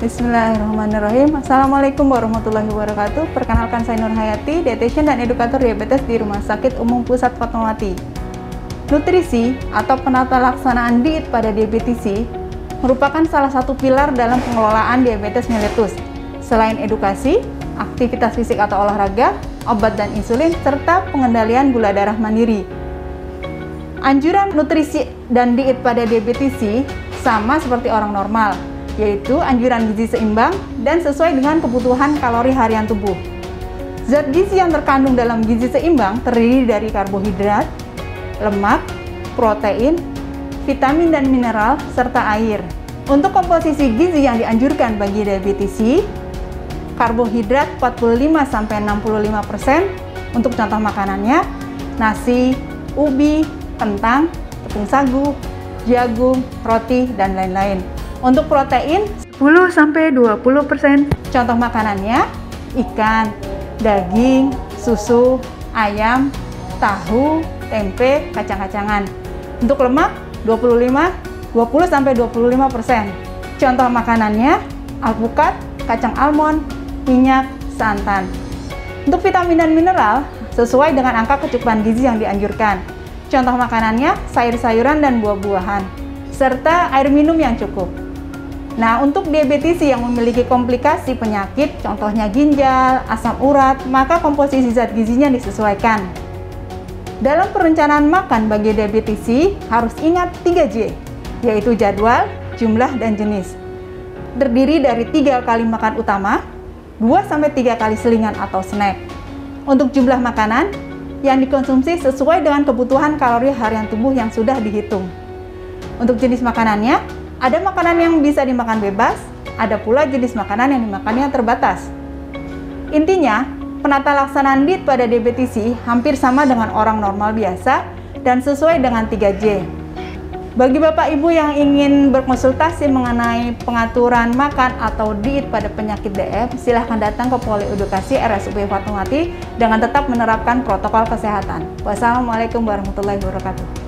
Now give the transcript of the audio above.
Bismillahirrahmanirrahim. Assalamualaikum warahmatullahi wabarakatuh. Perkenalkan, saya Nur Hayati, dietitian dan edukator diabetes di Rumah Sakit Umum Pusat Fatmawati. Nutrisi atau penata laksanaan diet pada diabetisi merupakan salah satu pilar dalam pengelolaan diabetes mellitus. Selain edukasi, aktivitas fisik atau olahraga, obat dan insulin, serta pengendalian gula darah mandiri. Anjuran nutrisi dan diet pada diabetisi sama seperti orang normal, yaitu anjuran gizi seimbang dan sesuai dengan kebutuhan kalori harian tubuh. Zat gizi yang terkandung dalam gizi seimbang terdiri dari karbohidrat, lemak, protein, vitamin dan mineral, serta air. Untuk komposisi gizi yang dianjurkan bagi diabetisi, karbohidrat 45-65%, untuk contoh makanannya, nasi, ubi, kentang, tepung sagu, jagung, roti, dan lain-lain. Untuk protein 10-20%. Contoh makanannya ikan, daging, susu, ayam, tahu, tempe, kacang-kacangan. Untuk lemak 20-25%. Contoh makanannya alpukat, kacang almond, minyak, santan. Untuk vitamin dan mineral sesuai dengan angka kecukupan gizi yang dianjurkan. Contoh makanannya sayur-sayuran dan buah-buahan, serta air minum yang cukup. Nah, untuk diabetisi yang memiliki komplikasi penyakit, contohnya ginjal, asam urat, maka komposisi zat gizinya disesuaikan. Dalam perencanaan makan bagi diabetisi, harus ingat 3J, yaitu jadwal, jumlah, dan jenis. Terdiri dari 3 kali makan utama, 2-3 kali selingan atau snack. Untuk jumlah makanan, yang dikonsumsi sesuai dengan kebutuhan kalori harian tubuh yang sudah dihitung. Untuk jenis makanannya, ada makanan yang bisa dimakan bebas, ada pula jenis makanan yang dimakannya terbatas. Intinya, penata laksanaan diet pada diabetisi hampir sama dengan orang normal biasa dan sesuai dengan 3J. Bagi Bapak Ibu yang ingin berkonsultasi mengenai pengaturan makan atau diet pada penyakit DF, silahkan datang ke Poliedukasi RSUP Fatmawati dengan tetap menerapkan protokol kesehatan. Wassalamualaikum warahmatullahi wabarakatuh.